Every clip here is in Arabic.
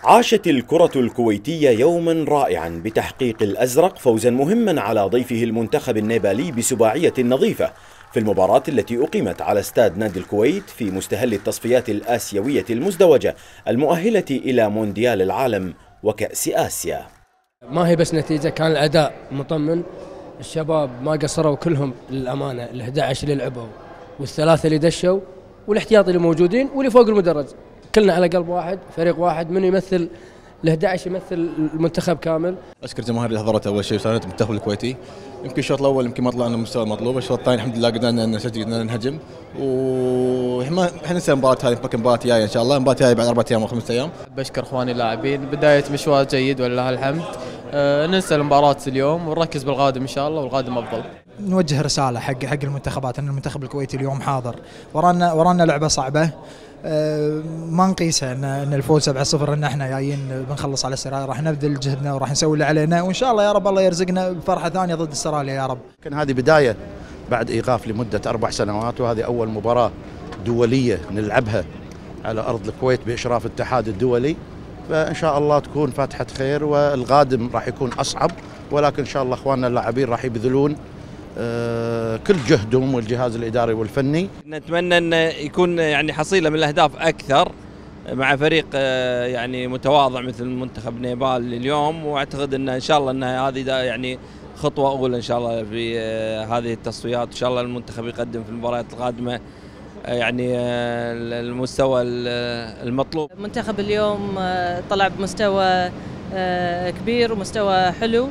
عاشت الكرة الكويتية يوما رائعا بتحقيق الأزرق فوزا مهما على ضيفه المنتخب النيبالي بسباعية نظيفة في المباراة التي أقيمت على استاد نادي الكويت في مستهل التصفيات الآسيوية المزدوجة المؤهلة إلى مونديال العالم وكأس آسيا. ما هي بس نتيجة، كان الأداء مطمن. الشباب ما قصروا كلهم للأمانة، ال11 اللي لعبوا والثلاثة اللي دشوا والاحتياطي اللي موجودين واللي فوق المدرج، كلنا على قلب واحد، فريق واحد، من يمثل ال11 يمثل المنتخب كامل. اشكر جماهير اللي حضرت اول شيء وساندت المنتخب الكويتي. يمكن الشوط الاول يمكن ما طلعنا المستوى المطلوب، الشوط الثاني الحمد لله قدرنا نسجل، قدرنا نهجم، واحنا ننسى المباراه هذه، نفكر المباراه الجايه ان شاء الله، المباراه الجايه بعد 4 ايام او 5 ايام. بشكر اخواني اللاعبين، بدايه مشوار جيد ولله الحمد. ننسى المباراه اليوم ونركز بالقادم ان شاء الله، والقادم افضل. نوجه رساله حق المنتخبات ان المنتخب الكويتي اليوم حاضر، ورانا لعبه صعبه، ما نقيسها ان الفوز 7-0 ان احنا جايين بنخلص على استراليا، راح نبذل جهدنا وراح نسوي اللي علينا، وان شاء الله يا رب الله يرزقنا بفرحه ثانيه ضد استراليا يا رب. كان هذه بدايه بعد ايقاف لمده 4 سنوات، وهذه اول مباراه دوليه نلعبها على ارض الكويت باشراف الاتحاد الدولي، فان شاء الله تكون فاتحه خير، والقادم راح يكون اصعب، ولكن ان شاء الله اخواننا اللاعبين راح يبذلون كل جهدهم والجهاز الاداري والفني. نتمنى ان يكون يعني حصيله من الاهداف اكثر مع فريق يعني متواضع مثل منتخب نيبال اليوم، واعتقد ان شاء الله ان هذه يعني خطوه اولى ان شاء الله في هذه التصفيات، ان شاء الله المنتخب يقدم في المباريات القادمه يعني المستوى المطلوب. المنتخب اليوم طلع بمستوى كبير ومستوى حلو،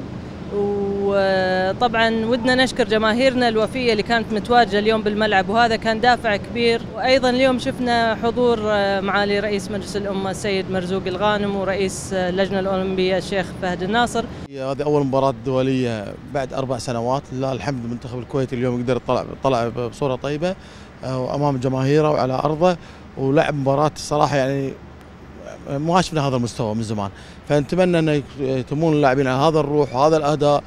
وطبعا ودنا نشكر جماهيرنا الوفية اللي كانت متواجدة اليوم بالملعب، وهذا كان دافع كبير. وأيضا اليوم شفنا حضور معالي رئيس مجلس الأمة السيد مرزوق الغانم ورئيس اللجنة الأولمبية الشيخ فهد الناصر. هذه أول مباراة دولية بعد 4 سنوات، لله الحمد المنتخب الكويتي اليوم قدر طلع بصورة طيبة أمام جماهيره وعلى أرضه، ولعب مباراة الصراحة يعني ما شفنا هذا المستوى من زمان، فنتمنى أن يتمون اللاعبين على هذا الروح وهذا الأداء